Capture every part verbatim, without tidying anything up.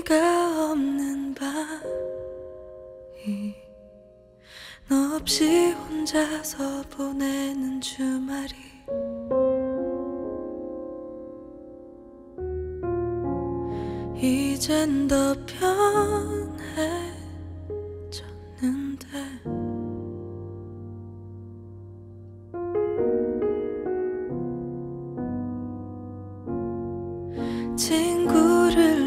네가 없는 밤이 너 없이 혼자서 보내는 주말이 이젠 더 편해졌는데 친구를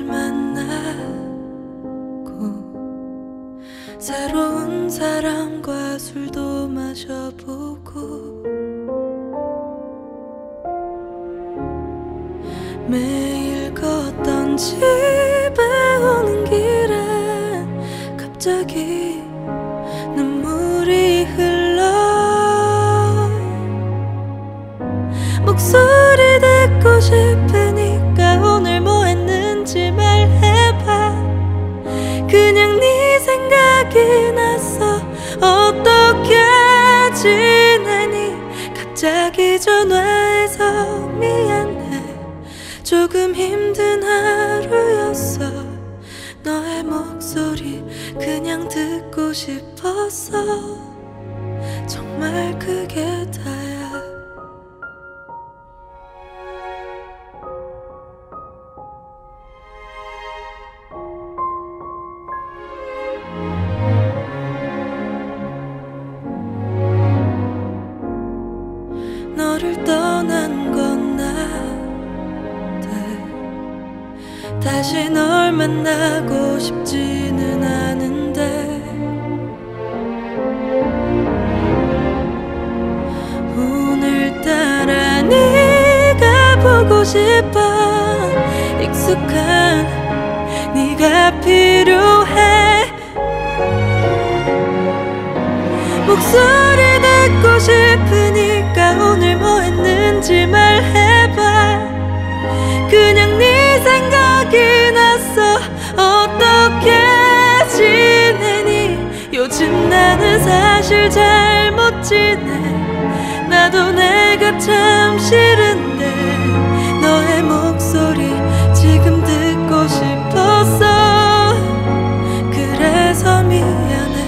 만나고 새로운 사람과 술도 마셔보고 매일 걷던 집에 오는 길에 갑자기 눈물이 흘러 목소리 듣고 싶으니까 오늘 뭐 했는지 말해봐. 그냥 네 생각이 났어. 어떻게 지내니? 갑자기 전화해서 미안해. 조금 힘든 하루였어. 너의 목소리 그냥 듣고 싶었어. 정말 그게 다야. 너를 떠난 건 나한테 다시 널 만나고 싶지는 않은데 오늘따라 네가 보고 싶어. 익숙한 네가 필요해. 목소리 듣고 싶으니까 오늘 뭐 했는지 말해봐. 그냥 네 생각이 났어. 어떻게 지내니? 요즘 나는 사실 잘 못 지내. 나도 내가 참 싫은데 너의 목소리 지금 듣고 싶었어. 그래서 미안해.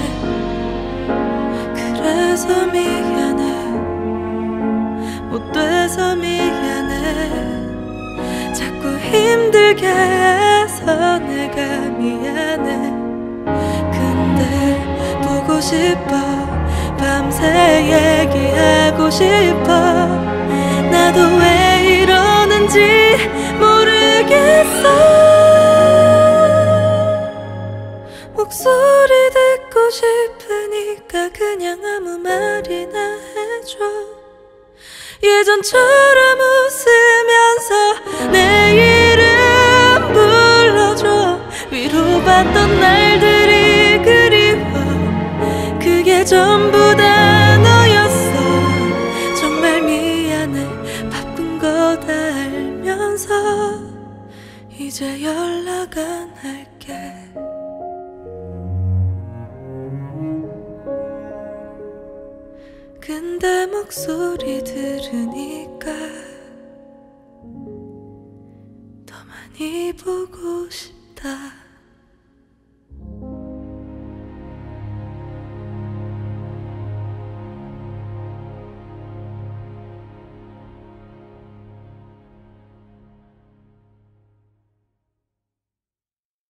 그래서 미안해. 못 돼서 미안해. 자꾸 힘들게 해서 내가 미안해. 근데 보고 싶어. 밤새 얘기하고 싶어. 나도 왜 이러는지 모르겠어. 목소리 듣고 싶으니까 그냥 아무 말이나 해줘. 예전처럼 웃으면서 내 이름 불러줘. 위로받던 날들이 그리워. 그게 전부 다 너였어. 정말 미안해. 바쁜 거 다 알면서 이제 연락 안 할게. 근데 목소리 들으니까 더 많이 보고 싶다.